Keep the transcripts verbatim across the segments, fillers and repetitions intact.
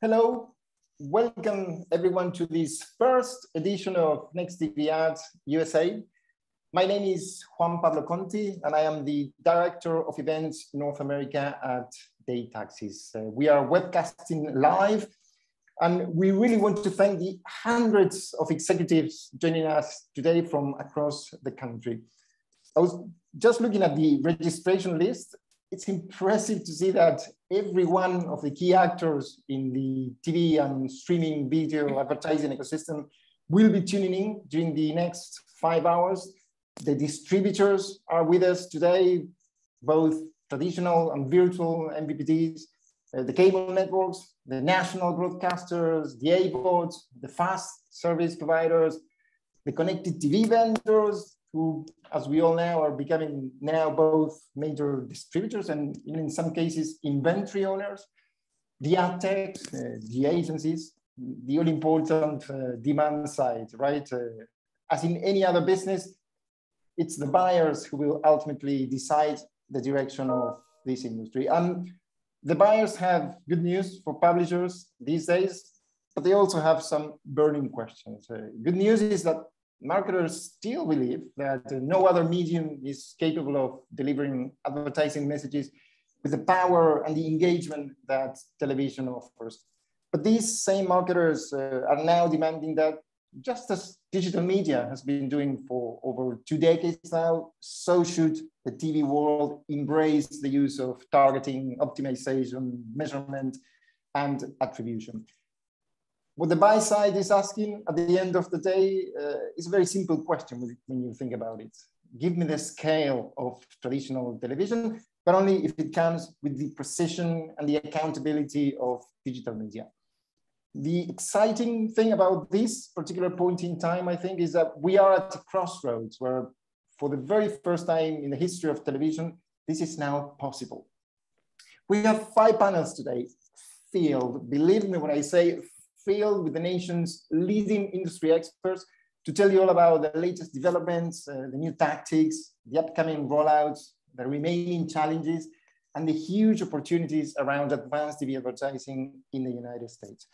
Hello, welcome everyone to this first edition of Nextv Ads U S A. My name is Juan Pablo Conti, and I am the Director of Events North America at ADDRESSABLE. Uh, we are webcasting live, and we really want to thank the hundreds of executives joining us today from across the country. I was just looking at the registration list. It's impressive to see that every one of the key actors in the T V and streaming video advertising ecosystem will be tuning in during the next five hours. The distributors are with us today, both traditional and virtual M V P Ds, uh, the cable networks, the national broadcasters, the A V O Ds, the fast service providers, the connected T V vendors, who, as we all know, are becoming now both major distributors and in some cases inventory owners, the ad techs, uh, the agencies, the all important uh, demand side, right? Uh, as in any other business, it's the buyers who will ultimately decide the direction of this industry. And the buyers have good news for publishers these days, but they also have some burning questions. Uh, good news is that marketers still believe that uh, no other medium is capable of delivering advertising messages with the power and the engagement that television offers. But these same marketers uh, are now demanding that, just as digital media has been doing for over two decades now, so should the T V world embrace the use of targeting, optimization, measurement, and attribution. What the buy side is asking at the end of the day uh, is a very simple question when you think about it. Give me the scale of traditional television, but only if it comes with the precision and the accountability of digital media. The exciting thing about this particular point in time, I think, is that we are at a crossroads where, for the very first time in the history of television, this is now possible. We have five panels today, filled, believe me when I say filled with the nation's leading industry experts to tell you all about the latest developments, uh, the new tactics, the upcoming rollouts, the remaining challenges, and the huge opportunities around advanced T V advertising in the United States.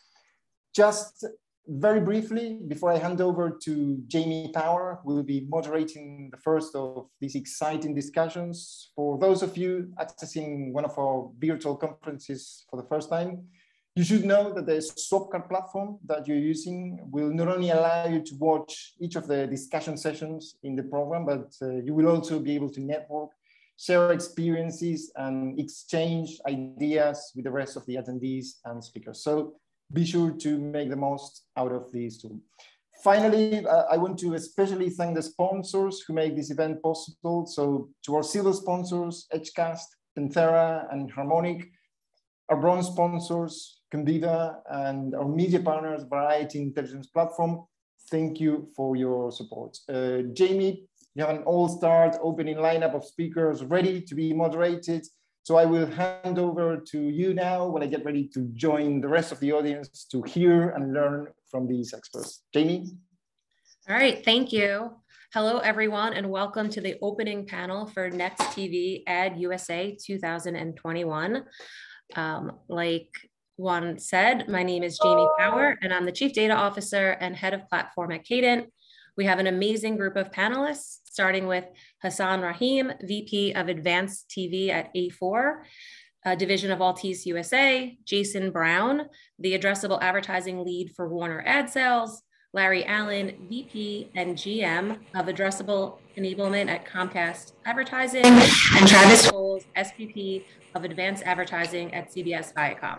Just very briefly, before I hand over to Jamie Power, who will be moderating the first of these exciting discussions. For those of you accessing one of our virtual conferences for the first time, you should know that the Swapcard platform that you're using will not only allow you to watch each of the discussion sessions in the program, but uh, you will also be able to network, share experiences, and exchange ideas with the rest of the attendees and speakers. So be sure to make the most out of this tool. Finally, uh, I want to especially thank the sponsors who make this event possible. So to our silver sponsors, Edgecast, Penthera, and Harmonic, our bronze sponsors, Conviva, and our media partners, Variety Intelligence Platform, thank you for your support. Uh, Jamie, you have an all-star opening lineup of speakers ready to be moderated. So I will hand over to you now when I get ready to join the rest of the audience to hear and learn from these experts. Jamie? All right, thank you. Hello, everyone, and welcome to the opening panel for Nextv Ad U S A two thousand twenty-one. Um, like Juan said, my name is Jamie Power, and I'm the Chief Data Officer and Head of Platform at Cadent. We have an amazing group of panelists, starting with Hassan Rahim, V P of Advanced T V at A four, a division of Altice U S A, Jason Brown, the Addressable Advertising Lead for Warner Ad Sales, Larry Allen, V P and G M of Addressable Enablement at Comcast Advertising, and Travis Scholes, S V P of Advanced Advertising at C B S Viacom.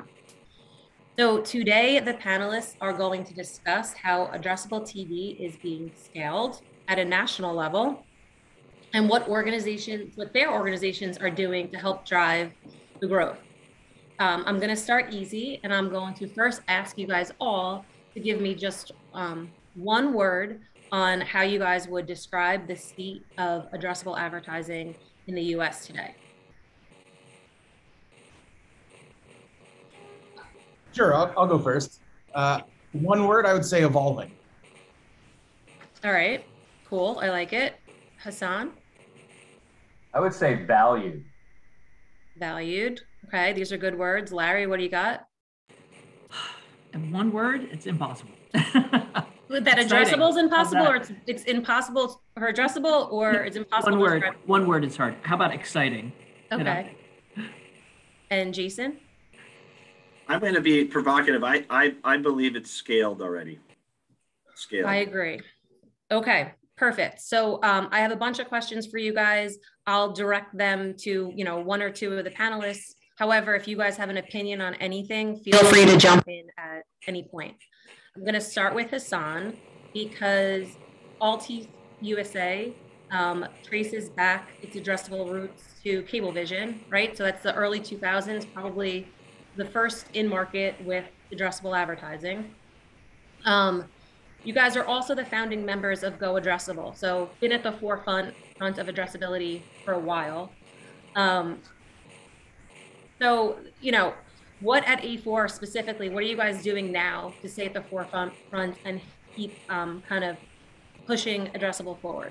So today, the panelists are going to discuss how addressable T V is being scaled at a national level and what organizations, what their organizations are doing to help drive the growth. Um, I'm going to start easy, and I'm going to first ask you guys all to give me just um, one word on how you guys would describe the state of addressable advertising in the U S today. Sure, I'll, I'll go first. Uh, one word, I would say evolving. All right, cool, I like it. Hassan? I would say valued. Valued, okay, these are good words. Larry, what do you got? In one word, it's impossible. That addressable is impossible, or it's, it's impossible for addressable, or it's impossible. One word. One word is hard. How about exciting? Okay. You know? And Jason? I'm going to be provocative. I, I, I believe it's scaled already. Scaled. I agree. Okay, perfect. So um, I have a bunch of questions for you guys. I'll direct them to, you know, one or two of the panelists. However, if you guys have an opinion on anything, feel free to jump in at any point. I'm going to start with Hassan because Altice U S A um, traces back its addressable roots to Cablevision, right? So that's the early two thousands, probably the first in market with addressable advertising. Um, you guys are also the founding members of Go Addressable, so been at the forefront front of addressability for a while. Um, so, you know, what at A four specifically, what are you guys doing now to stay at the forefront front and keep um, kind of pushing addressable forward?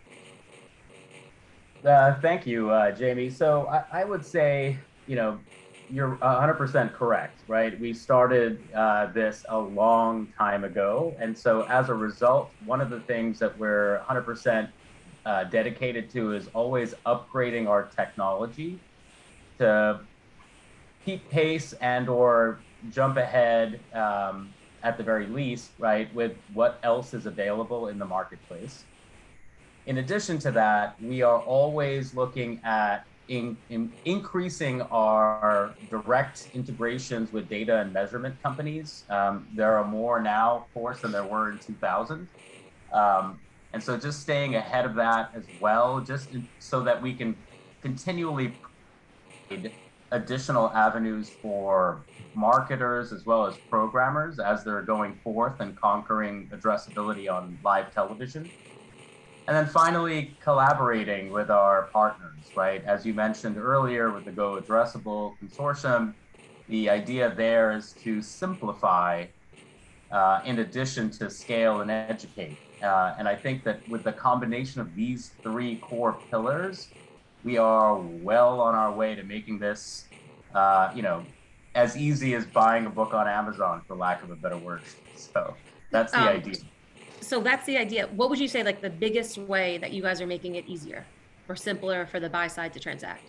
Uh, thank you, uh, Jamie. So I, I would say, you know, you're one hundred percent correct, right? We started uh, this a long time ago. And so as a result, one of the things that we're one hundred percent uh, dedicated to is always upgrading our technology to keep pace and or jump ahead um, at the very least, right, with what else is available in the marketplace. In addition to that, we are always looking at in, in increasing our direct integrations with data and measurement companies. Um, there are more now, of course, than there were in two thousand. Um, and so just staying ahead of that as well, just in, so that we can continually provide additional avenues for marketers as well as programmers as they're going forth and conquering addressability on live television. And then finally, collaborating with our partners, right? As you mentioned earlier with the Go Addressable Consortium, the idea there is to simplify uh, in addition to scale and educate. Uh, and I think that with the combination of these three core pillars, we are well on our way to making this, uh, you know, as easy as buying a book on Amazon, for lack of a better word. So that's the um, idea. So that's the idea. What would you say, like the biggest way that you guys are making it easier or simpler for the buy side to transact?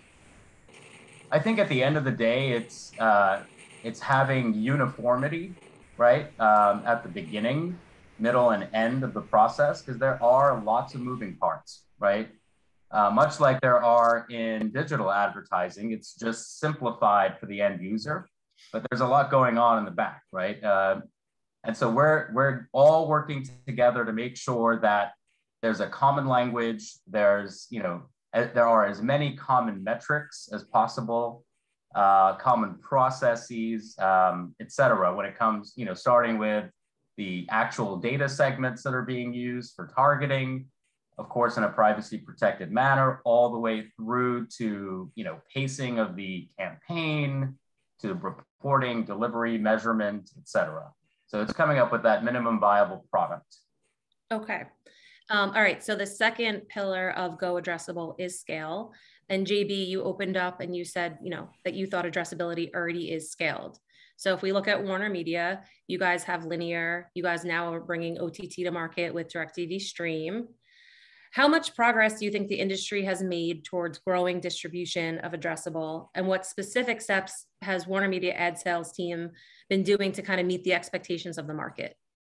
I think at the end of the day, it's uh, it's having uniformity, right, um, at the beginning, middle, and end of the process, because there are lots of moving parts, right? Uh, much like there are in digital advertising, it's just simplified for the end user, but there's a lot going on in the back, right? Uh, and so we're we're all working together to make sure that there's a common language, there's, you know, there are as many common metrics as possible, uh, common processes, um, et cetera, when it comes, you know, starting with the actual data segments that are being used for targeting, of course, in a privacy protected manner, all the way through to, you know, pacing of the campaign, to reporting, delivery, measurement, et cetera. So it's coming up with that minimum viable product. Okay. Um, all right. So the second pillar of Go Addressable is scale. And J B, you opened up and you said, you know, that you thought addressability already is scaled. So if we look at Warner Media, you guys have linear, you guys now are bringing O T T to market with DirecTV Stream. How much progress do you think the industry has made towards growing distribution of addressable, and what specific steps has Warner Media ad sales team been doing to kind of meet the expectations of the market?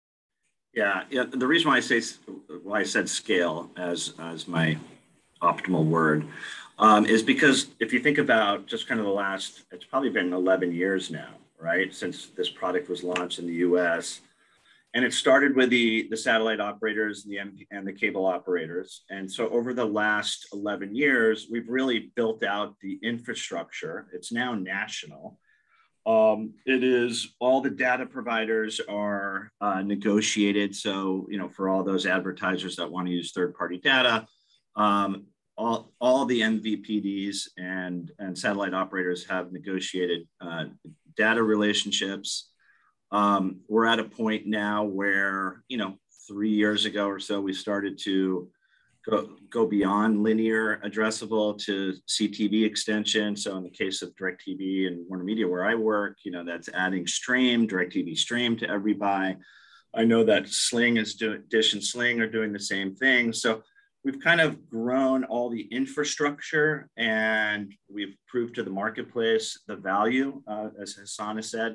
Yeah, yeah. The reason why I say why I said scale as as my optimal word um, is because if you think about just kind of the last, it's probably been eleven years now, right, since this product was launched in the U S. And it started with the, the satellite operators and the, M P, and the cable operators. And so over the last eleven years, we've really built out the infrastructure. It's now national. Um, it is, all the data providers are uh, negotiated. So, you know, for all those advertisers that want to use third-party data, um, all, all the M V P Ds and, and satellite operators have negotiated uh, data relationships. Um, we're at a point now where, you know, three years ago or so, we started to go, go beyond linear addressable to C T V extension. So in the case of DirecTV and Warner Media, where I work, you know, that's adding stream, DirecTV stream to every buy. I know that Sling is doing, Dish and Sling are doing the same thing. So we've kind of grown all the infrastructure, and we've proved to the marketplace the value, uh, as Hassan has said,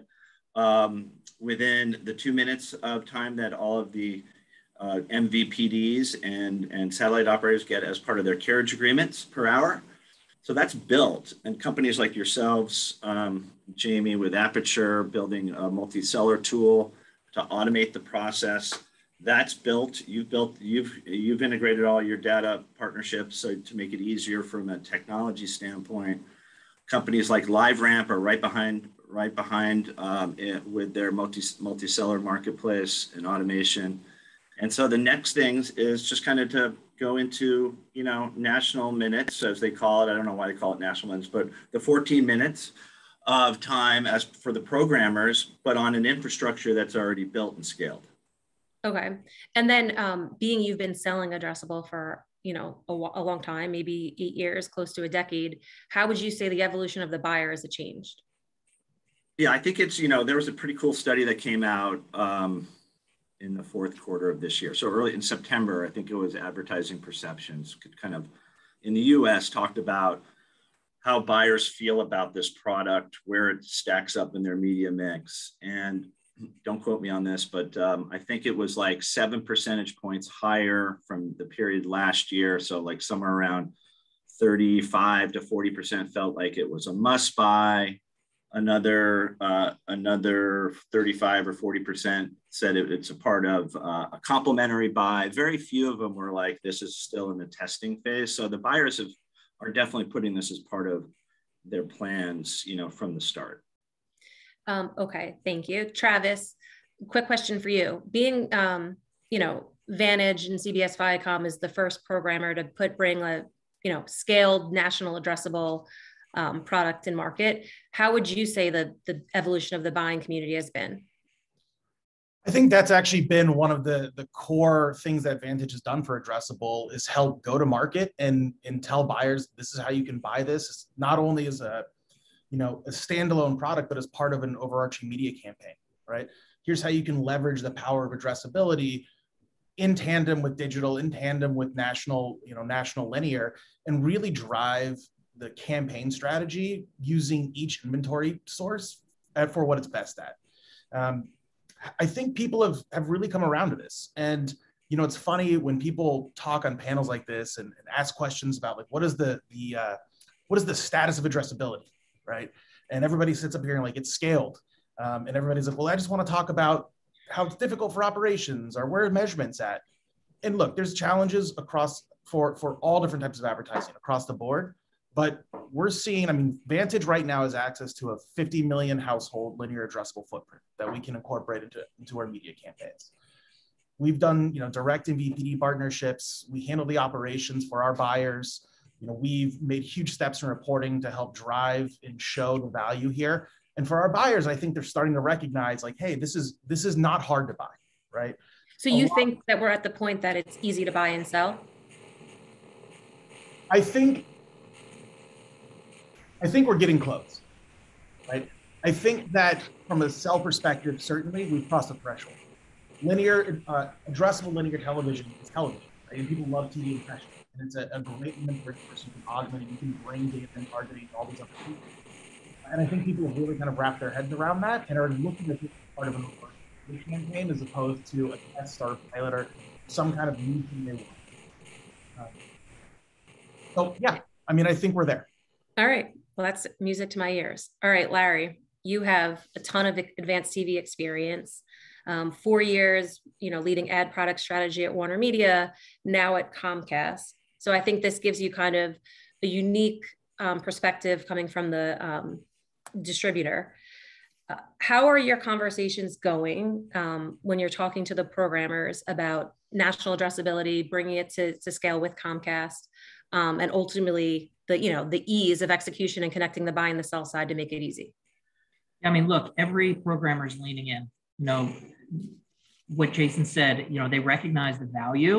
um, within the two minutes of time that all of the uh, M V P Ds and, and satellite operators get as part of their carriage agreements per hour. So that's built, and companies like yourselves, um, Jamie, with Aperture, building a multi-seller tool to automate the process. That's built. You've built. You've you've integrated all your data partnerships so to make it easier from a technology standpoint. Companies like LiveRamp are right behind, right behind um, it, with their multi multi-seller marketplace and automation. And so the next things is just kind of to go into, you know, national minutes, as they call it. I don't know why they call it national minutes, but the fourteen minutes of time as for the programmers, but on an infrastructure that's already built and scaled. Okay. And then um, being you've been selling addressable for, you know, a, a long time, maybe eight years, close to a decade, how would you say the evolution of the buyer has changed? Yeah, I think it's, you know, there was a pretty cool study that came out um, in the fourth quarter of this year. So early in September, I think it was Advertising Perceptions, could kind of in the U S talked about how buyers feel about this product, where it stacks up in their media mix. And don't quote me on this, but um, I think it was like seven percentage points higher from the period last year. So like somewhere around thirty-five to forty percent felt like it was a must buy. Another uh, another thirty-five or forty percent said it, it's a part of uh, a complementary buy. Very few of them were like, this is still in the testing phase. So the buyers have, are definitely putting this as part of their plans, you know, from the start. Um, okay, thank you. Travis, quick question for you. Being, um, you know, Vantage and C B S Viacom is the first programmer to put, bring a, you know, scaled national addressable um, product in market. How would you say the, the evolution of the buying community has been? I think that's actually been one of the, the core things that Vantage has done for addressable is help go to market and, and tell buyers, this is how you can buy this. It's not only as a, you know, a standalone product, but as part of an overarching media campaign, right? Here's how you can leverage the power of addressability in tandem with digital, in tandem with national, you know, national linear, and really drive the campaign strategy using each inventory source for what it's best at. Um, I think people have, have really come around to this. And, you know, it's funny when people talk on panels like this and, and ask questions about like, what is the, the uh, what is the status of addressability, right? And everybody sits up here and like, it's scaled. Um, and everybody's like, well, I just want to talk about how it's difficult for operations or where are measurements at. And look, there's challenges across for, for all different types of advertising across the board. But we're seeing, I mean, Vantage right now has access to a fifty million household linear addressable footprint that we can incorporate into, into our media campaigns. We've done, you know, direct M V P D partnerships. We handle the operations for our buyers. You know, we've made huge steps in reporting to help drive and show the value here. And for our buyers, I think they're starting to recognize like, hey, this is, this is not hard to buy, right? So you think that we're at the point that it's easy to buy and sell? I think, I think we're getting close, right? I think that from a sell perspective, certainly we've crossed a threshold. Linear, uh, addressable linear television is television, right? And people love T V impressions. And it's a, a great inventory source. You can augment it, you can bring data and targeting all these other people. And I think people have really kind of wrapped their heads around that and are looking at this as part of an overall campaign as opposed to a test or a pilot or some kind of new thing they want. Um, so yeah, I mean, I think we're there. All right. Well, that's music to my ears. All right, Larry, you have a ton of advanced T V experience. Um, four years, you know, leading ad product strategy at Warner Media, now at Comcast. So I think this gives you kind of a unique um, perspective coming from the um, distributor. Uh, how are your conversations going um, when you're talking to the programmers about national addressability, bringing it to, to scale with Comcast, um, and ultimately the, you know, the ease of execution and connecting the buy and the sell side to make it easy? I mean, look, every programmer is leaning in. You know, what Jason said, you know, they recognize the value.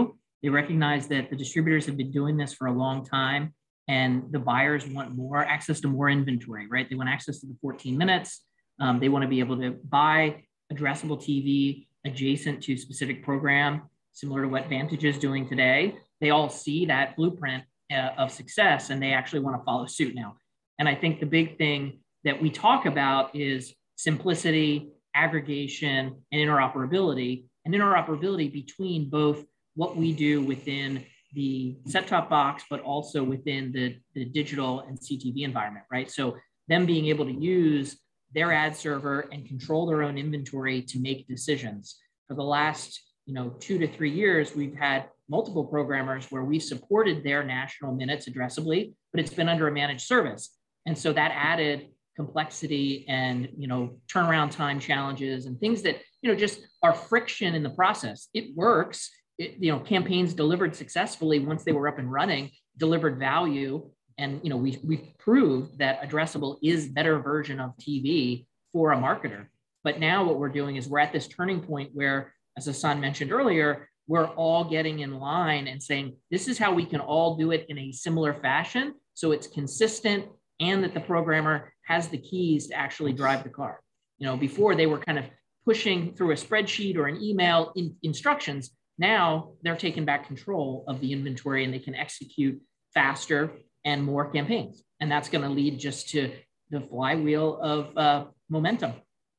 They recognize that the distributors have been doing this for a long time, and the buyers want more access to more inventory, right? They want access to the fourteen minutes. Um, they want to be able to buy addressable T V adjacent to specific program, similar to what Vantage is doing today. They all see that blueprint uh, of success, and they actually want to follow suit now. And I think the big thing that we talk about is simplicity, aggregation, and interoperability, and interoperability between both what we do within the set-top box, but also within the, the digital and C T V environment, right? So them being able to use their ad server and control their own inventory to make decisions. For the last, you know, two to three years, we've had multiple programmers where we supported their national minutes addressably, but it's been under a managed service. And so that added complexity and, you know, turnaround time challenges and things that, you know, just are friction in the process. It works. It, you know, campaigns delivered successfully once they were up and running, delivered value. And, you know, we, we've proved that addressable is better version of T V for a marketer. But now what we're doing is we're at this turning point where, as Hassan mentioned earlier, we're all getting in line and saying, this is how we can all do it in a similar fashion. So it's consistent and that the programmer has the keys to actually drive the car. You know, before they were kind of pushing through a spreadsheet or an email in instructions. Now they're taking back control of the inventory and they can execute faster and more campaigns. And that's going to lead just to the flywheel of uh, momentum.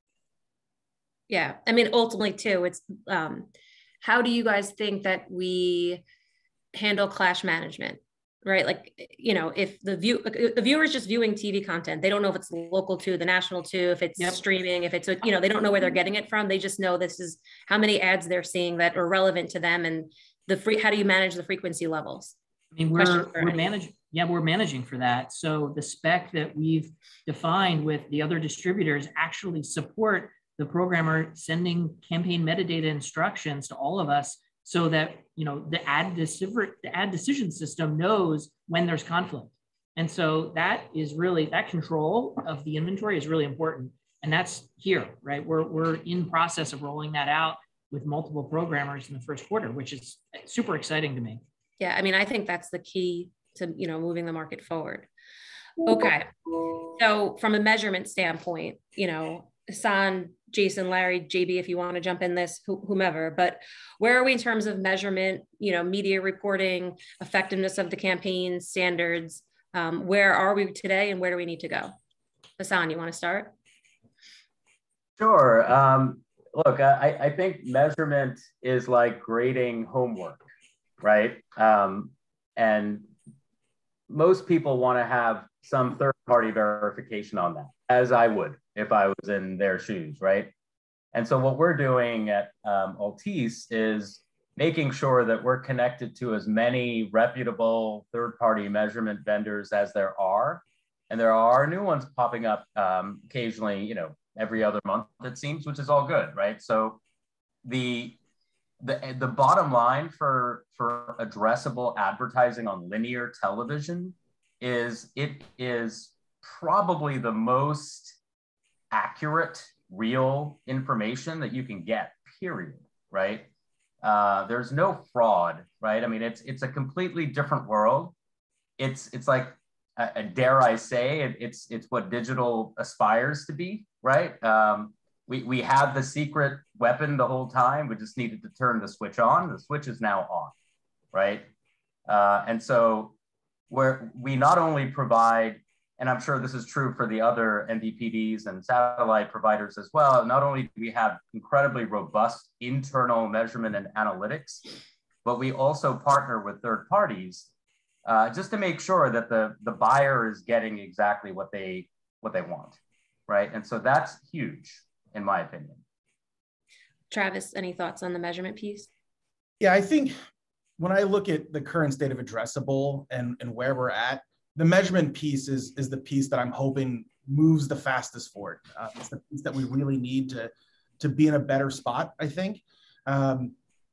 Yeah. I mean, ultimately too, it's um, how do you guys think that we handle clash management, right? Like, you know, if the view, the viewer is just viewing T V content, they don't know if it's local to the national to, if it's yep. streaming, if it's, you know, they don't know where they're getting it from. They just know this is how many ads they're seeing that are relevant to them. And the free, how do you manage the frequency levels? I mean, we're, we're managing, yeah, we're managing for that. So the spec that we've defined with the other distributors actually support the programmer sending campaign metadata instructions to all of us so that, you know, the ad, the ad decision system knows when there's conflict. And so that is really, that control of the inventory is really important. And that's here, right? We're, we're in process of rolling that out with multiple programmers in the first quarter, which is super exciting to me. Yeah, I mean, I think that's the key to, you know, moving the market forward. Okay. So from a measurement standpoint, you know, Hassan, Jason, Larry, J B, if you want to jump in this, whomever, but where are we in terms of measurement, you know, media reporting, effectiveness of the campaign, standards? Um, where are we today and where do we need to go? Hassan, you want to start? Sure. Um, look, I, I think measurement is like grading homework, right? Um, and most people want to have some third-party verification on that, as I would if I was in their shoes, right? And so what we're doing at um, Altice is making sure that we're connected to as many reputable third-party measurement vendors as there are. And there are new ones popping up um, occasionally, you know, every other month, it seems, which is all good, right? So the the, the bottom line for, for addressable advertising on linear television is it is probably the most accurate, real information that you can get, period, right? Uh, there's no fraud, right? I mean, it's it's a completely different world. It's it's like, uh, dare I say, it, it's it's what digital aspires to be, right? Um, we we had the secret weapon the whole time. We just needed to turn the switch on. The switch is now on, right? Uh, and so where we not only provide, and I'm sure this is true for the other M V P Ds and satellite providers as well, not only do we have incredibly robust internal measurement and analytics, but we also partner with third parties uh, just to make sure that the, the buyer is getting exactly what they, what they want, right? And so that's huge, in my opinion. Travis, any thoughts on the measurement piece? Yeah, I think when I look at the current state of addressable and, and where we're at, the measurement piece is, is the piece that I'm hoping moves the fastest forward. Uh, it's the piece that we really need to, to be in a better spot, I think. Um,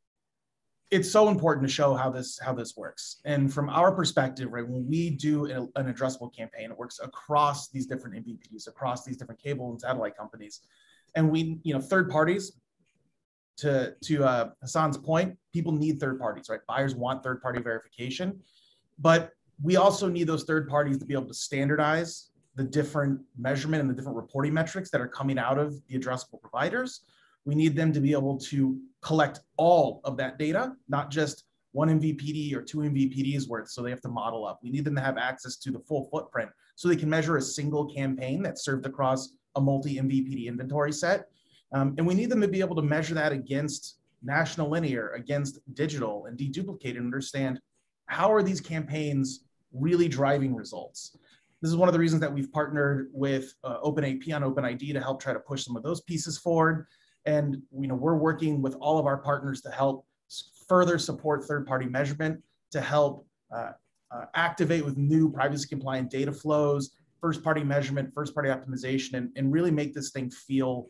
it's so important to show how this, how this works. And from our perspective, right, when we do an, an addressable campaign, it works across these different M V Ps, across these different cable and satellite companies. And we, you know, third parties, to, to uh, Hassan's point, people need third parties, right? Buyers want third-party verification, but we also need those third parties to be able to standardize the different measurement and the different reporting metrics that are coming out of the addressable providers. We need them to be able to collect all of that data, not just one M V P D or two M V P Ds worth, so they have to model up. We need them to have access to the full footprint so they can measure a single campaign that's served across a multi-M V P D inventory set. Um, and we need them to be able to measure that against national linear, against digital, and deduplicate and understand how are these campaigns really driving results. This is one of the reasons that we've partnered with uh, OpenAP on OpenID to help try to push some of those pieces forward. And you know, we're working with all of our partners to help further support third-party measurement, to help uh, uh, activate with new privacy-compliant data flows, first-party measurement, first-party optimization, and, and really make this thing feel,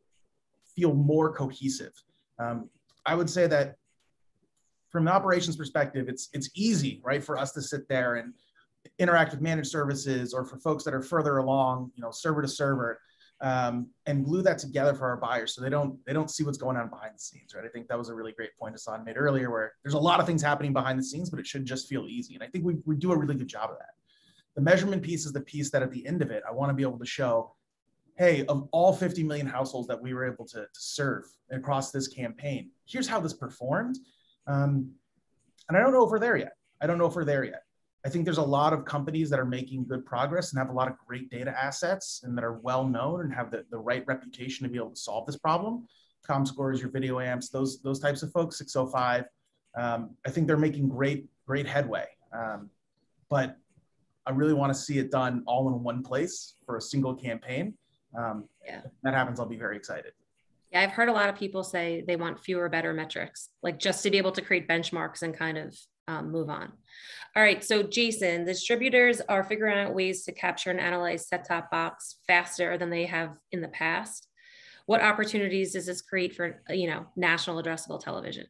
feel more cohesive. Um, I would say that from an operations perspective, it's, it's easy, right, for us to sit there and interact with managed services, or for folks that are further along, you know, server to server, um, and glue that together for our buyers so they don't they don't see what's going on behind the scenes, right? I think that was a really great point Hassan made earlier, where there's a lot of things happening behind the scenes, but it should just feel easy. And I think we, we do a really good job of that. The measurement piece is the piece that at the end of it, I want to be able to show, hey, of all fifty million households that we were able to, to serve across this campaign, here's how this performed. Um, and I don't know if we're there yet. I don't know if we're there yet. I think there's a lot of companies that are making good progress and have a lot of great data assets and that are well known and have the, the right reputation to be able to solve this problem. ComScores, your video amps, those, those types of folks, six oh five. Um, I think they're making great, great headway. Um, but I really want to see it done all in one place for a single campaign. Um, yeah. If that happens, I'll be very excited. Yeah, I've heard a lot of people say they want fewer, better metrics, like just to be able to create benchmarks and kind of um, move on. All right, so Jason, the distributors are figuring out ways to capture and analyze set-top box faster than they have in the past. What opportunities does this create for, you know, national addressable television?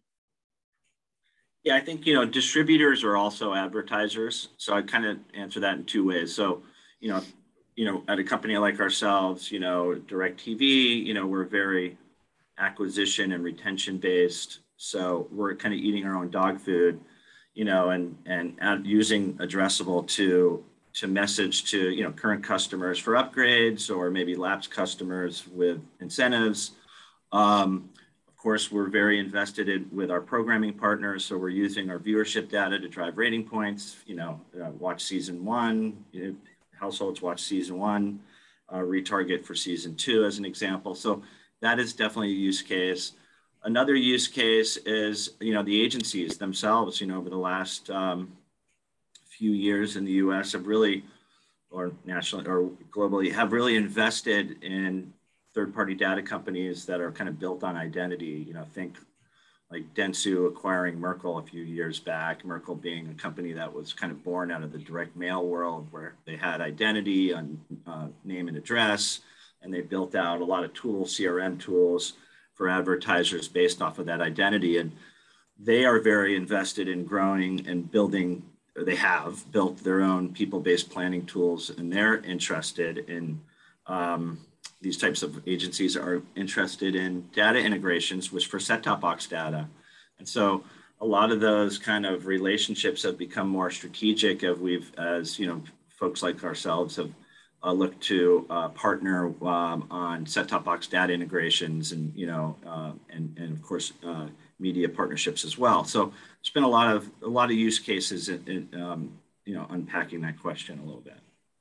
Yeah, I think, you know, distributors are also advertisers. So I kind of answer that in two ways. So, you know, you know, at a company like ourselves, you know, DirecTV, you know, we're very acquisition and retention based. So we're kind of eating our own dog food, you know, and, and ad, using addressable to, to message to, you know, current customers for upgrades or maybe lapsed customers with incentives. Um, of course, we're very invested in with our programming partners. So we're using our viewership data to drive rating points, you know, uh, watch season one, you know, households watch season one, uh, retarget for season two as an example. So that is definitely a use case. Another use case is, you know, the agencies themselves, you know, over the last um, few years in the U S have really, or nationally or globally, have really invested in third-party data companies that are kind of built on identity. You know, think like Dentsu acquiring Merkle a few years back, Merkle being a company that was kind of born out of the direct mail world where they had identity on uh, name and address, and they built out a lot of tools, C R M tools for advertisers based off of that identity. And they are very invested in growing and building, or they have built their own people-based planning tools, and they're interested in, um, these types of agencies are interested in data integrations, which for set-top box data. And so a lot of those kind of relationships have become more strategic as we've, as you know, folks like ourselves have uh, looked to uh, partner um, on set-top box data integrations and, you know, uh, and, and of course, uh, media partnerships as well. So there's been a lot of, a lot of use cases in, in um, you know, unpacking that question a little bit.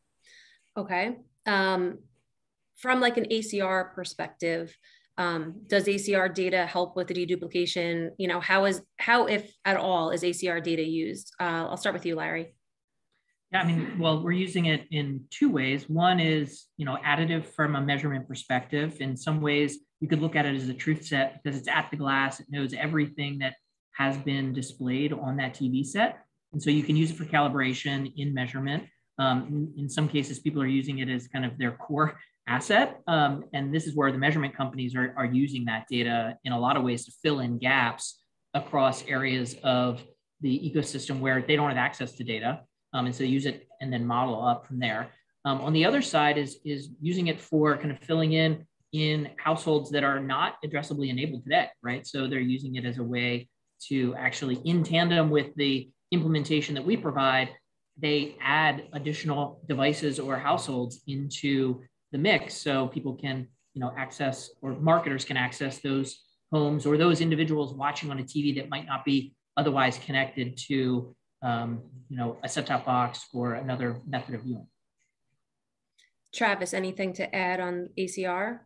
Okay. Um, From like an A C R perspective, um, does A C R data help with the deduplication? You know, how is, how, if at all, is A C R data used? Uh, I'll start with you, Larry. Yeah, I mean, well, we're using it in two ways. One is, you know, additive from a measurement perspective. In some ways, you could look at it as a truth set because it's at the glass. It knows everything that has been displayed on that T V set. And so you can use it for calibration in measurement. Um, in, in some cases, people are using it as kind of their core asset. Um, and this is where the measurement companies are, are using that data in a lot of ways to fill in gaps across areas of the ecosystem where they don't have access to data. Um, and so use it and then model up from there. Um, on the other side is, is using it for kind of filling in in households that are not addressably enabled today, right? So they're using it as a way to actually, in tandem with the implementation that we provide, they add additional devices or households into the mix so people can, you know, access, or marketers can access those homes or those individuals watching on a T V that might not be otherwise connected to, um, you know, a set-top box or another method of viewing. Travis, anything to add on A C R?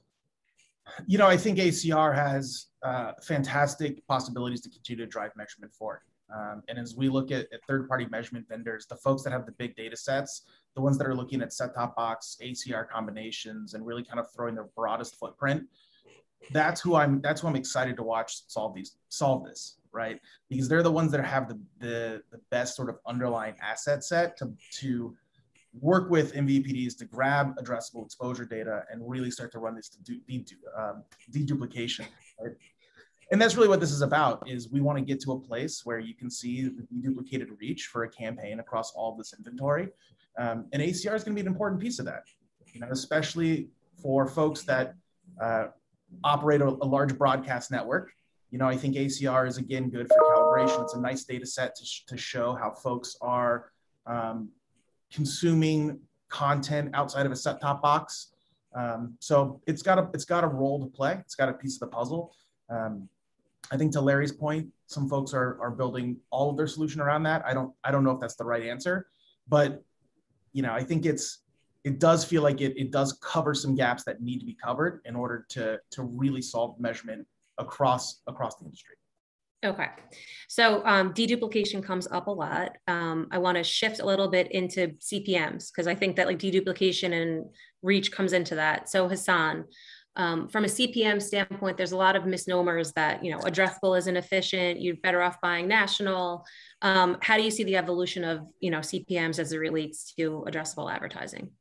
You know, I think A C R has uh, fantastic possibilities to continue to drive measurement forward. Um, and as we look at, at third-party measurement vendors, the folks that have the big data sets, the ones that are looking at set-top box, A C R combinations, and really kind of throwing their broadest footprint, that's who I'm. That's who I'm excited to watch solve these, solve this, right? Because they're the ones that have the the, the best sort of underlying asset set to to work with M V P Ds to grab addressable exposure data and really start to run this to do, de, um, deduplication, right? And that's really what this is about, is we want to get to a place where you can see the deduplicated reach for a campaign across all of this inventory. Um, and A C R is going to be an important piece of that, you know, especially for folks that uh, operate a, a large broadcast network. You know, I think A C R is, again, good for calibration. It's a nice data set to, sh to show how folks are um, consuming content outside of a set-top box. Um, so it's got a it's got a role to play. It's got a piece of the puzzle. Um, I think to Larry's point, some folks are are building all of their solution around that. I don't I don't know if that's the right answer, but you know, I think it's it does feel like it it does cover some gaps that need to be covered in order to to really solve measurement across across the industry. Okay, so um, deduplication comes up a lot. Um, I want to shift a little bit into C P Ms because I think that like deduplication and reach comes into that. So Hassan, um, from a C P M standpoint, there's a lot of misnomers that, you know, addressable isn't efficient. You're better off buying national. Um, how do you see the evolution of, you know, C P Ms as it relates to addressable advertising?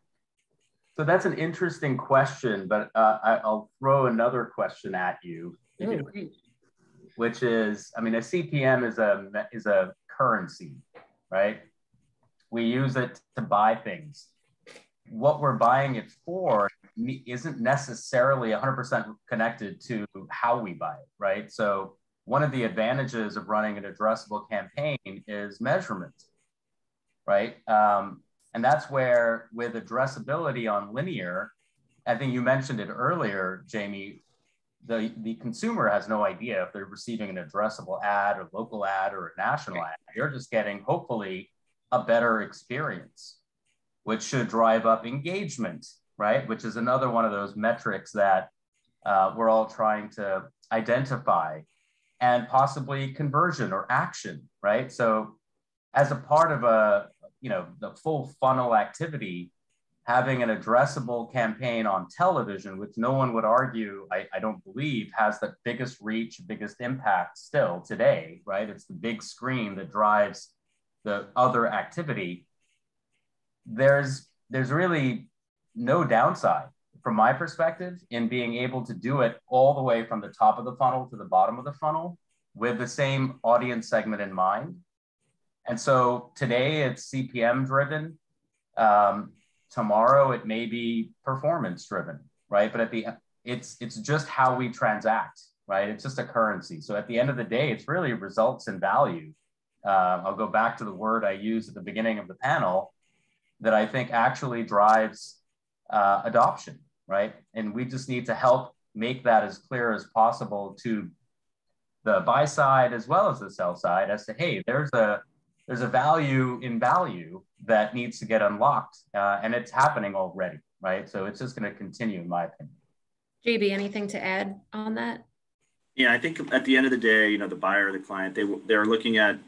So that's an interesting question, but uh, I, I'll throw another question at you. Ooh. Which is, I mean, a C P M is a is a currency, right? We use it to buy things. What we're buying it for isn't necessarily one hundred percent connected to how we buy it, right? So one of the advantages of running an addressable campaign is measurement, right? Um, and that's where, with addressability on linear, I think you mentioned it earlier, Jamie, The, the consumer has no idea if they're receiving an addressable ad, a local ad, or a national ad. They're just getting, hopefully, a better experience, which should drive up engagement, right? Which is another one of those metrics that uh, we're all trying to identify, and possibly conversion or action, right? So as a part of a, you know, the full funnel activity, having an addressable campaign on television, which no one would argue, I, I don't believe, has the biggest reach, biggest impact still today, right? It's the big screen that drives the other activity. There's, there's really no downside from my perspective in being able to do it all the way from the top of the funnel to the bottom of the funnel with the same audience segment in mind. And so today it's C P M driven. Um, Tomorrow it may be performance driven, right? But at the it's it's just how we transact, right? It's just a currency. So at the end of the day, it's really results and value. Uh, I'll go back to the word I used at the beginning of the panel that I think actually drives uh, adoption, right? And we just need to help make that as clear as possible to the buy side as well as the sell side as to, hey, there's a there's a value in value that needs to get unlocked, uh, and it's happening already, right? So it's just going to continue, in my opinion. J B, anything to add on that? Yeah, I think at the end of the day, you know, the buyer, the client, they they're looking at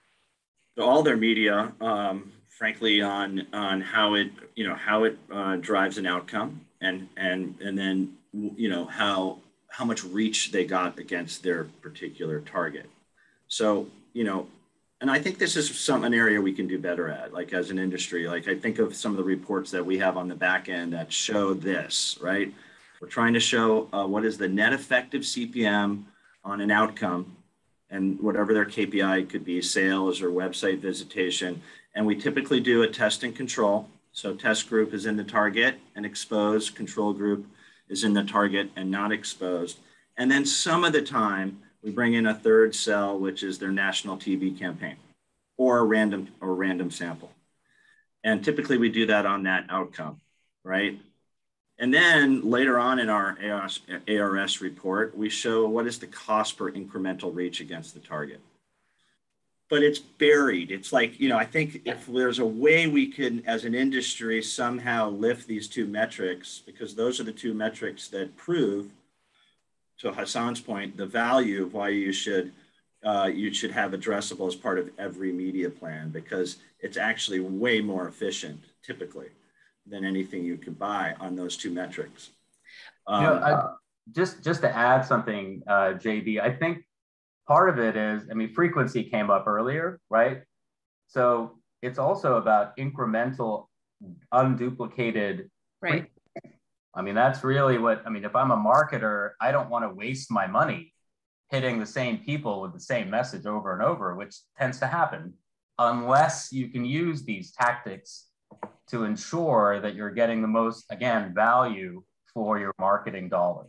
all their media, um, frankly, on on how it you know how it uh, drives an outcome, and and and then you know how how much reach they got against their particular target. So you know. And I think this is some an area we can do better at, like as an industry. Like I think of some of the reports that we have on the back end that show this, right? We're trying to show uh, what is the net effective C P M on an outcome, and whatever their K P I could be, sales or website visitation. And we typically do a test and control. So test group is in the target, and expose control group is in the target and not exposed. And then some of the time, we bring in a third cell, which is their national T V campaign or a random or random sample. And typically we do that on that outcome, right? And then later on in our A R S report, we show what is the cost per incremental reach against the target. But it's buried. It's like, you know, I think if there's a way we can, as an industry, somehow lift these two metrics, because those are the two metrics that prove, to Hassan's point, the value of why you should uh, you should have addressable as part of every media plan, because it's actually way more efficient, typically, than anything you could buy on those two metrics. Um, you know, I, just just to add something, uh, J B, I think part of it is, I mean, frequency came up earlier, right? So it's also about incremental, unduplicated. Right. I mean, that's really what, I mean, if I'm a marketer, I don't want to waste my money hitting the same people with the same message over and over, which tends to happen, unless you can use these tactics to ensure that you're getting the most, again, value for your marketing dollar.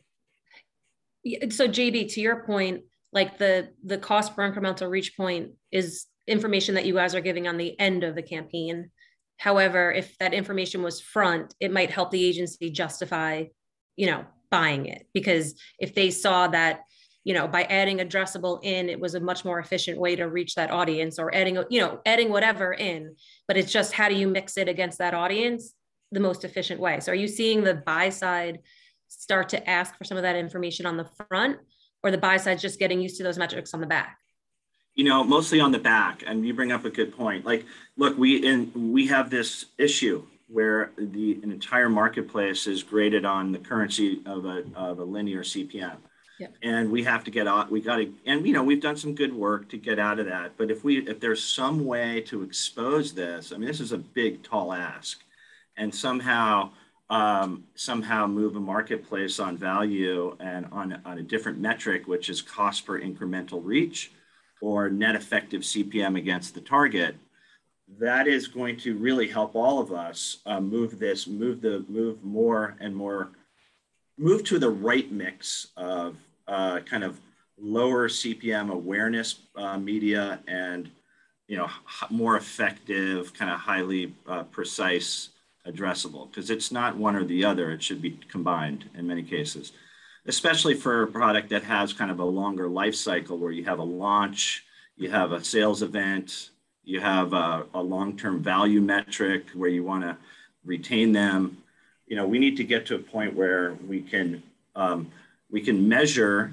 So J B, to your point, like the, the cost per incremental reach point is information that you guys are giving on the end of the campaign. However, if that information was front, it might help the agency justify, you know, buying it. Because if they saw that, you know, by adding addressable in, it was a much more efficient way to reach that audience, or adding, you know, adding whatever in, but it's just how do you mix it against that audience the most efficient way. So are you seeing the buy side start to ask for some of that information on the front, or the buy side just getting used to those metrics on the back? You know, mostly on the back. And you bring up a good point. Like, look, we in we have this issue where the an entire marketplace is graded on the currency of a of a linear C P M. Yep. And we have to get out, we got to, and you know, we've done some good work to get out of that. But if we, if there's some way to expose this, I mean, this is a big, tall ask, and somehow, um, somehow move a marketplace on value and on, on a different metric, which is cost per incremental reach or net effective C P M against the target, that is going to really help all of us uh, move this, move the, move more and more, move to the right mix of uh, kind of lower C P M awareness uh, media and, you know, more effective, kind of highly uh, precise addressable, because it's not one or the other. It should be combined in many cases, especially for a product that has kind of a longer life cycle where you have a launch, you have a sales event, you have a, a long-term value metric where you want to retain them. You know, we need to get to a point where we can um, we can measure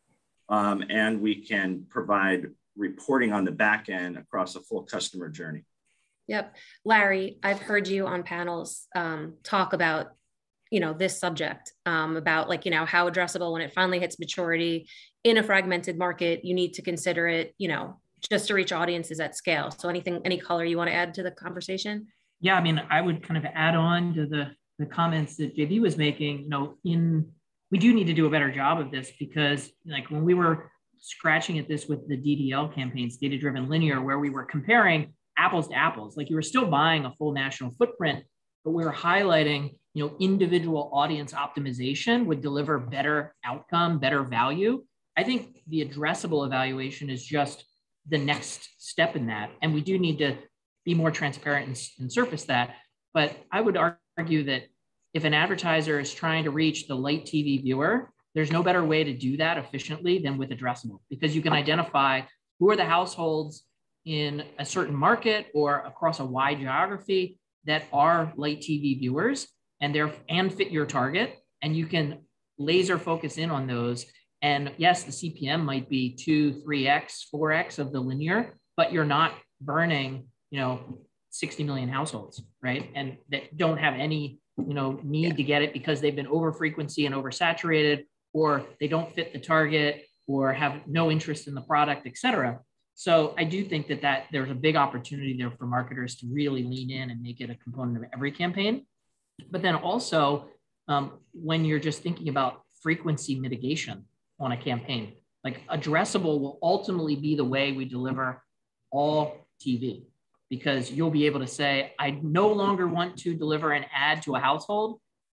um, and we can provide reporting on the back end across a full customer journey. Yep. Larry, I've heard you on panels um, talk about, you know, this subject um, about like, you know, how addressable when it finally hits maturity in a fragmented market, you need to consider it, you know, just to reach audiences at scale. So anything, any color you want to add to the conversation? Yeah, I mean, I would kind of add on to the, the comments that J B was making. You know, in we do need to do a better job of this, because like when we were scratching at this with the D D L campaigns, data-driven linear, where we were comparing apples to apples, like you were still buying a full national footprint, but we were highlighting, you know, individual audience optimization would deliver better outcome, better value. I think the addressable evaluation is just the next step in that. And we do need to be more transparent and, and surface that. But I would argue that if an advertiser is trying to reach the light T V viewer, there's no better way to do that efficiently than with addressable, because you can identify who are the households in a certain market or across a wide geography that are light T V viewers and they're and fit your target, and you can laser focus in on those. And yes, the C P M might be two, three X, four X of the linear, but you're not burning, you know, sixty million households, right? And that don't have any, you know, need yeah. to get it because they've been over frequency and oversaturated, or they don't fit the target or have no interest in the product, et cetera. So I do think that, that there's a big opportunity there for marketers to really lean in and make it a component of every campaign. But then also um, when you're just thinking about frequency mitigation on a campaign, like addressable will ultimately be the way we deliver all T V, because you'll be able to say, I no longer want to deliver an ad to a household.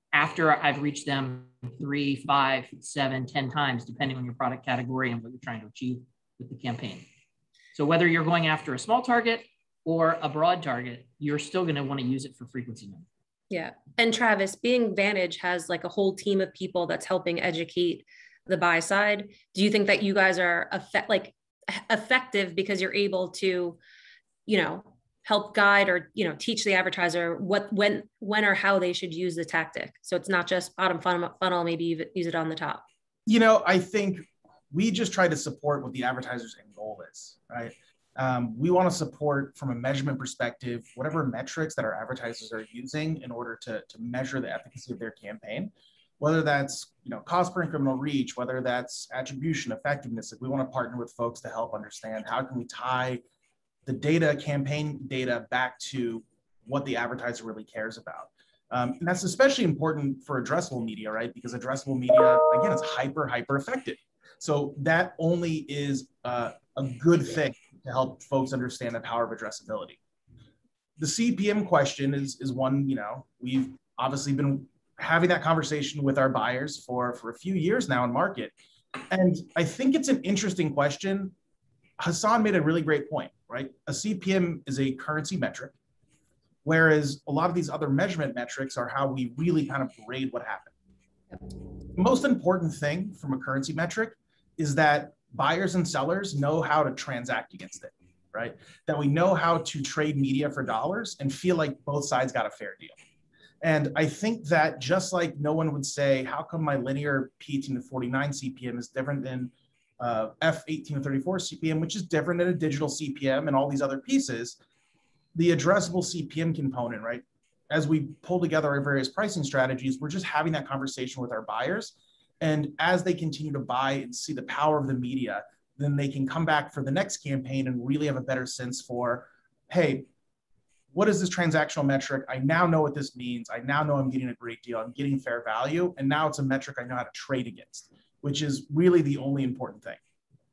after I've reached them three, five, seven, ten times, depending on your product category and what you're trying to achieve with the campaign. So whether you're going after a small target or a broad target, you're still going to want to use it for frequency management. Yeah. And Travis, being Vantage has like a whole team of people that's helping educate the buy side. Do you think that you guys are effect, like effective because you're able to, you know, help guide or, you know, teach the advertiser what, when, when or how they should use the tactic? So it's not just bottom funnel, funnel, maybe use it on the top. You know, I think we just try to support what the advertiser's end goal is, right? Um, we want to support from a measurement perspective, whatever metrics that our advertisers are using in order to, to measure the efficacy of their campaign, whether that's, you know, cost per incremental reach, whether that's attribution, effectiveness. If we want to partner with folks to help understand how can we tie the data, campaign data, back to what the advertiser really cares about. Um, and that's especially important for addressable media, right? Because addressable media, again, is hyper, hyper effective. So that only is uh, a good thing to help folks understand the power of addressability. The C P M question is, is one, you know, we've obviously been having that conversation with our buyers for, for a few years now in market. And I think it's an interesting question. Hassan made a really great point, right? A C P M is a currency metric, whereas a lot of these other measurement metrics are how we really kind of grade what happened. The most important thing from a currency metric is that buyers and sellers know how to transact against it, right? That we know how to trade media for dollars and feel like both sides got a fair deal. And I think that just like no one would say, how come my linear P eighteen to forty-nine C P M is different than uh, F eighteen to thirty-four C P M, which is different than a digital C P M and all these other pieces, the addressable C P M component, right? As we pull together our various pricing strategies, we're just having that conversation with our buyers. And as they continue to buy and see the power of the media, then they can come back for the next campaign and really have a better sense for, hey, what is this transactional metric? I now know what this means. I now know I'm getting a great deal. I'm getting fair value. And now it's a metric I know how to trade against, which is really the only important thing.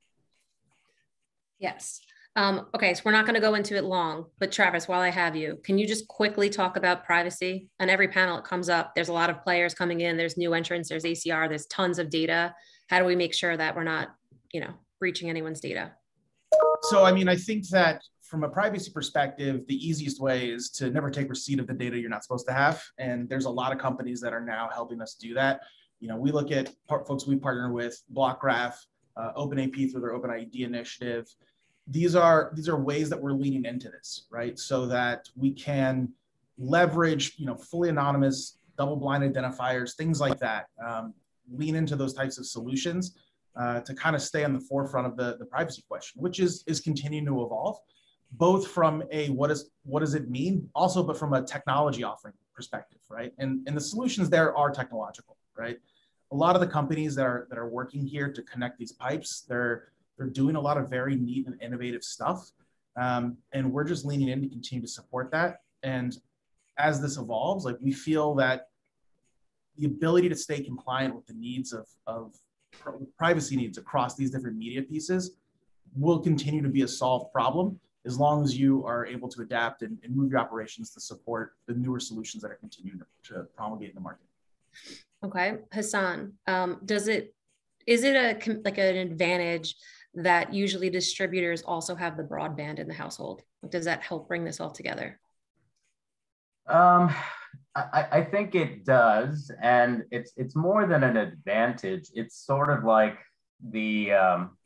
Yes. Um, okay, so we're not going to go into it long, but Travis, while I have you, can you just quickly talk about privacy? On every panel it comes up, there's a lot of players coming in, there's new entrants, there's A C R, there's tons of data. How do we make sure that we're not, you know, breaching anyone's data? So, I mean, I think that from a privacy perspective, the easiest way is to never take receipt of the data you're not supposed to have. And there's a lot of companies that are now helping us do that. You know, we look at folks we partner with, BlockGraph, uh, OpenAP through their OpenID initiative. These are, these are ways that we're leaning into this, right? So that we can leverage, you know, fully anonymous, double-blind identifiers, things like that. Um, lean into those types of solutions uh, to kind of stay on the forefront of the, the privacy question, which is, is continuing to evolve, both from a what is what does it mean, also, but from a technology offering perspective, right? And, and the solutions there are technological, right? A lot of the companies that are, that are working here to connect these pipes, they're They're doing a lot of very neat and innovative stuff. Um, and we're just leaning in to continue to support that. And as this evolves, like we feel that the ability to stay compliant with the needs of, of privacy needs across these different media pieces will continue to be a solved problem as long as you are able to adapt and, and move your operations to support the newer solutions that are continuing to, to promulgate in the market. Okay, Hassan, um, does it, is it a, like an advantage that usually distributors also have the broadband in the household? Does that help bring this all together? Um, I, I think it does, and it's it's more than an advantage. It's sort of like the um,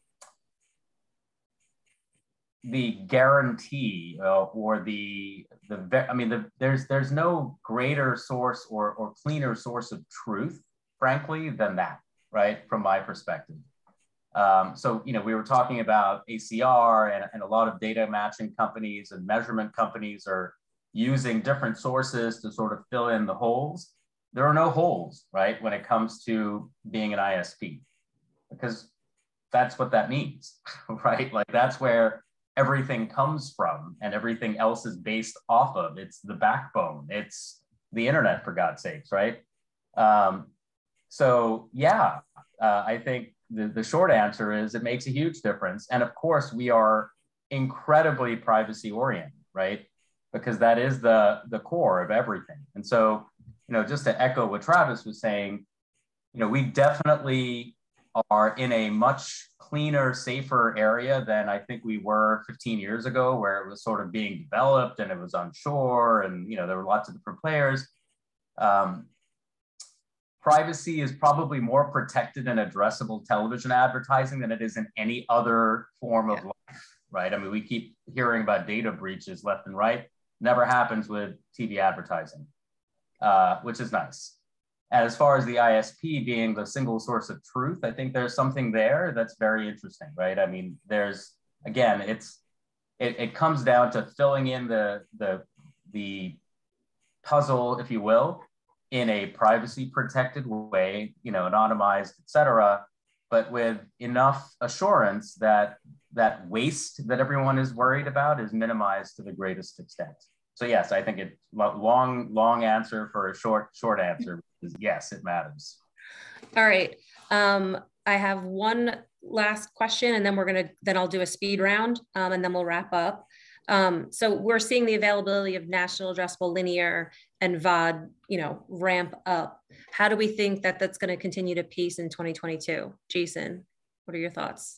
the guarantee uh, or the the I mean the, there's there's no greater source or or cleaner source of truth, frankly, than that, right? From my perspective. Um, so, you know, we were talking about A C R and, and a lot of data matching companies and measurement companies are using different sources to sort of fill in the holes. There are no holes, right, when it comes to being an I S P, because that's what that means, right? Like that's where everything comes from and everything else is based off of. It's the backbone. It's the internet, for God's sakes, right? Um, so, yeah, uh, I think The, the short answer is it makes a huge difference. And of course, we are incredibly privacy oriented, right? Because that is the, the core of everything. And so, you know, just to echo what Travis was saying, you know, we definitely are in a much cleaner, safer area than I think we were fifteen years ago, where it was sort of being developed and it was onshore, and you know there were lots of different players. Um, privacy is probably more protected in addressable television advertising than it is in any other form of life, right? I mean, we keep hearing about data breaches left and right. Never happens with T V advertising, uh, which is nice. And as far as the I S P being the single source of truth, I think there's something there that's very interesting, right? I mean, there's, again, it's, it, it comes down to filling in the, the, the puzzle, if you will, in a privacy protected way, you know, anonymized, et cetera, but with enough assurance that that waste that everyone is worried about is minimized to the greatest extent. So yes, I think it's long, long answer for a short, short answer. Yes, it matters. All right. Um, I have one last question, and then we're gonna, then I'll do a speed round, um, and then we'll wrap up. Um, so we're seeing the availability of national addressable linear and V O D, you know, ramp up. How do we think that that's going to continue to pace in twenty twenty-two? Jason, what are your thoughts?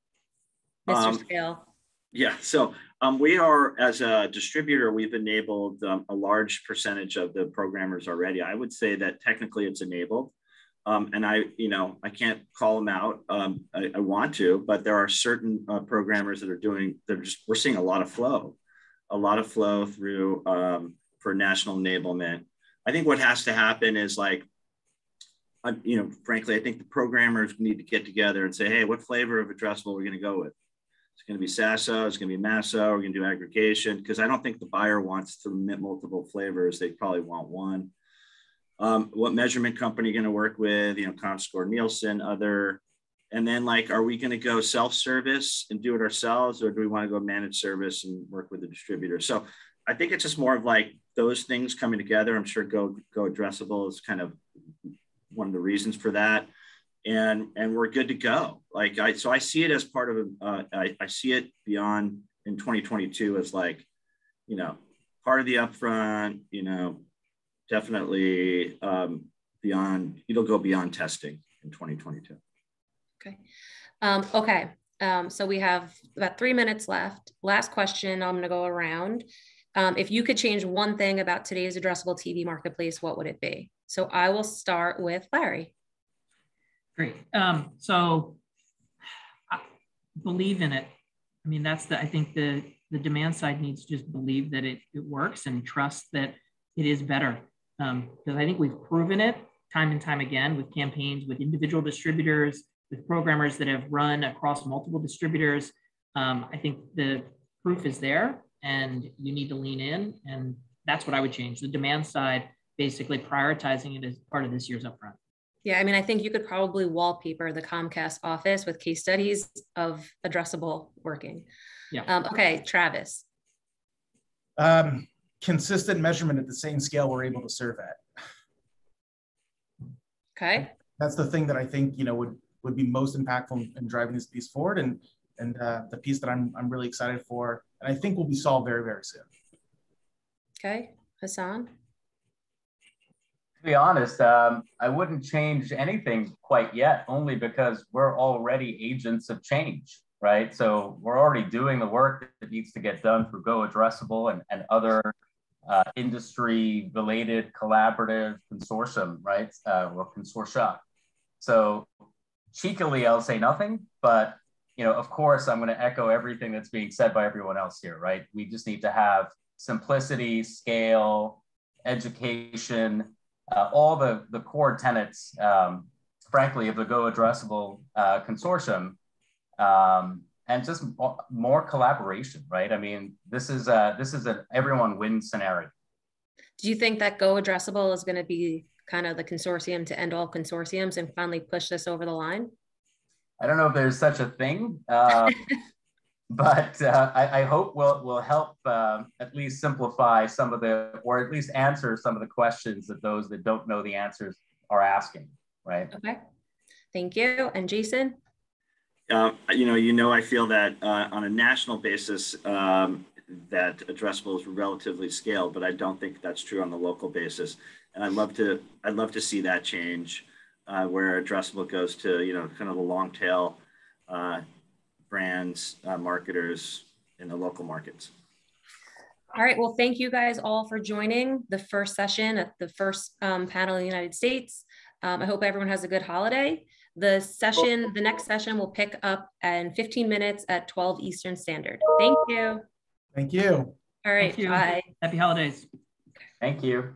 Mister Um, Scale. Yeah, so um, we are, as a distributor, we've enabled um, a large percentage of the programmers already. I would say that technically it's enabled. Um, and I, you know, I can't call them out. Um, I, I want to, but there are certain uh, programmers that are doing, they're just, we're seeing a lot of flow, a lot of flow through um, for national enablement. I think what has to happen is like, uh, you know, frankly, I think the programmers need to get together and say, hey, what flavor of addressable we're going to go with? It's going to be Sasso, it's going to be Masso, we're going to do aggregation, because I don't think the buyer wants to emit multiple flavors. They probably want one. Um, what measurement company you're going to work with, you know, Comscore, Nielsen, other, and then like, are we going to go self-service and do it ourselves, or do we want to go managed service and work with the distributor? So I think it's just more of like those things coming together. I'm sure Go, Go Addressable is kind of one of the reasons for that. And, and we're good to go. Like I, so I see it as part of, uh, I, I see it beyond in twenty twenty-two as like, you know, part of the upfront, you know, definitely um, beyond, it'll go beyond testing in twenty twenty-two. Okay. Um, okay. Um, so we have about three minutes left. Last question, I'm going to go around. Um, if you could change one thing about today's addressable T V marketplace, what would it be? So I will start with Larry. Great. Um, so I believe in it. I mean, that's the, I think the, the demand side needs to just believe that it, it works and trust that it is better. Um, because I think we've proven it time and time again with campaigns, with individual distributors, with programmers that have run across multiple distributors. Um, I think the proof is there and you need to lean in, and that's what I would change. The demand side, basically prioritizing it as part of this year's upfront. Yeah, I mean, I think you could probably wallpaper the Comcast office with case studies of addressable working. Yeah. Um, okay, Travis. Um, consistent measurement at the same scale we're able to serve at. Okay. That's the thing that I think, you know, would, would be most impactful in driving this piece forward, and, and uh, the piece that I'm, I'm really excited for, and I think will be solved very, very soon. Okay, Hassan. To be honest, um, I wouldn't change anything quite yet, only because we're already agents of change, right? So we're already doing the work that needs to get done through Go Addressable and, and other uh, industry-related collaborative consortium, right? Uh, or consortia. So cheekily, I'll say nothing, but you know, of course, I'm going to echo everything that's being said by everyone else here, right? We just need to have simplicity, scale, education, Uh, all the, the core tenets, um, frankly, of the Go Addressable uh, consortium, um, and just more collaboration, right? I mean, this is a, this is an everyone wins scenario. Do you think that Go Addressable is going to be kind of the consortium to end all consortiums and finally push this over the line? I don't know if there's such a thing, uh, but uh, I, I hope we'll, we'll help uh, at least simplify some of the, or at least answer some of the questions that those that don't know the answers are asking, right? Okay, thank you. And Jason? Uh, you know, you know, I feel that uh, on a national basis, um, that addressable is relatively scaled, but I don't think that's true on the local basis. And I'd love to, I'd love to see that change, uh, where addressable goes to, you know, kind of the long tail uh, brands, uh, marketers in the local markets. All right, well, thank you guys all for joining the first session at the first um, panel in the United States. Um, I hope everyone has a good holiday. The session, the next session will pick up in fifteen minutes at twelve Eastern Standard. Thank you. Thank you. All right, Thank you. bye. Happy holidays. Thank you.